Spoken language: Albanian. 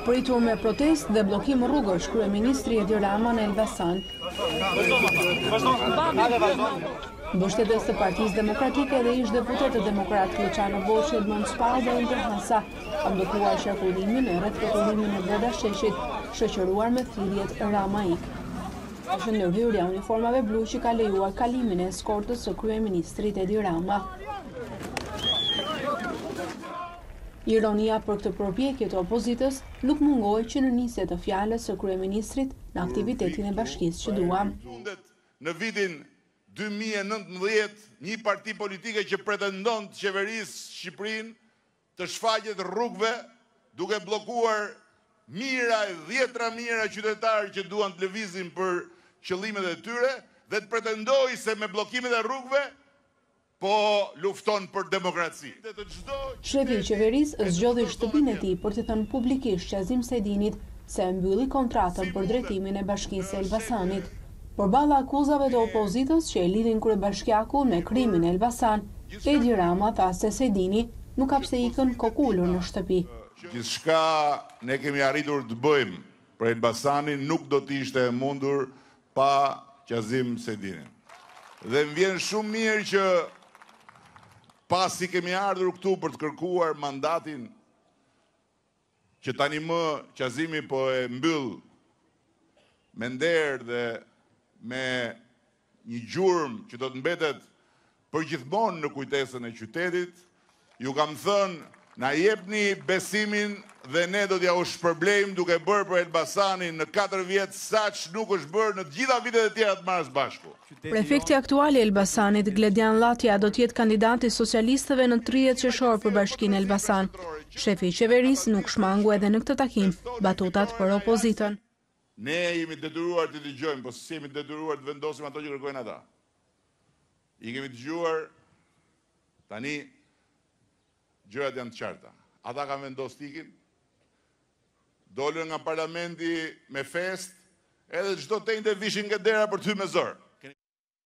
pritur me protest dhe bllokim rrugësh, kryeministri Edi Rama në Elbasan. Mbështetës të Partisë Demokratike dhe ish deputetët demokrat Luciano Boshi, Edmond Spau dhe Ender Hasa kanë bllokuar qarkullimin e rreth rrotullimit në Breda Sheshit, shoqëruar me thirrjet Rama-ik. Është ndërhyrja e uniformave blu që ka lejuar kalimin e eskortës së kryeministrit Edi Rama. Ironia për këtë përpjekje të opozitës nuk mungohej që në nisje të fjalës së kryeministrit në aktivitetin e bashkisë që duam. Në vitin 2019, një parti politike që pretendon të qeverisë Shqipërinë të shfaqet rrugëve duke bllokuar mijëra e dhjetra mijëra qytetarë që duan të lëvizin për qëllimet e tyre dhe të pretendojë se me bllokimet e rrugëve po lufton për demokraci. Shefi i qeverisë zgjodhi shtëpinë e tij për të thënë publikisht Qazim Saidinit se e mbylli kontratën për drejtimin e bashkisë së Elbasanit. Përballë akuzave të opozitës që e lidhin kryebashkiakun me krimin e Elbasan, Edi Rama tha se Saidini nuk ka pse ikën kokulur në shtëpi. Gjithçka ne kemi arritur të bëjmë për Elbasanin nuk do të ishte e mundur pa Qazim Saidinin. Dhe më vjen shumë mirë që pasi kemi ardhur këtu për të kërkuar mandatin që tani më Qazimi po e mbyll me nder dhe me një gjurmë që do të mbetet përgjithmonë në kujtesën e qytetit, ju kam thënë na jepni besimin dhe ne do t'ja u shpërblejmë duke bërë për Elbasanin në 4 vjet saq nuk është bërë në të gjitha vitet e tjera të marrës bashku. Prefekti aktual i Elbasanit, Gledian Llatja, do të jetë kandidati i socialistëve në 30 qershor për Bashkinë Elbasan. Shefi i qeverisë nuk shmangu edhe në këtë takim batutat për opozitën. Ne jemi detyruar të dëgjojmë, po si jemi detyruar të vendosim ato që kërkojnë ata. I kemi dëgjuar, tani gjërat janë të qarta. Ata kanë vendosur tikin, dolën nga parlamenti me fest, edhe çdo tente vishin nga dera për të hyrë me zor.